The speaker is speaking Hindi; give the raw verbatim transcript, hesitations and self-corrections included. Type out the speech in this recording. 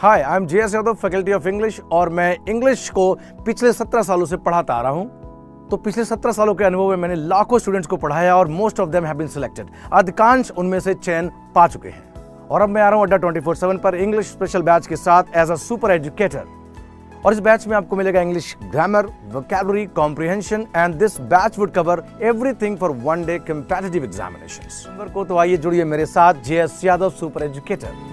Hi, I am J S Yadav, faculty of English, और मैं इंग्लिश को पिछले सत्रह सालों से पढ़ाता आ रहा हूँ। तो पिछले सत्रह सालों के अनुभव में मैंने लाखों स्टूडेंट्स को पढ़ाया और most of them have been selected. अधिकांश उनमें से चयन पा चुके हैं और अब मैं आ रहा हूँ अड्डा ट्वेंटी फोर सेवन पर इंग्लिश स्पेशल बैच के साथ एज अ सुपर एजुकेटर। और इस बैच में आपको मिलेगा English grammar, vocabulary, comprehension, and this batch would cover everything for one day competitive examinations. Number को तो आइए जुड़िए मेरे साथ, J S Yadav super educator.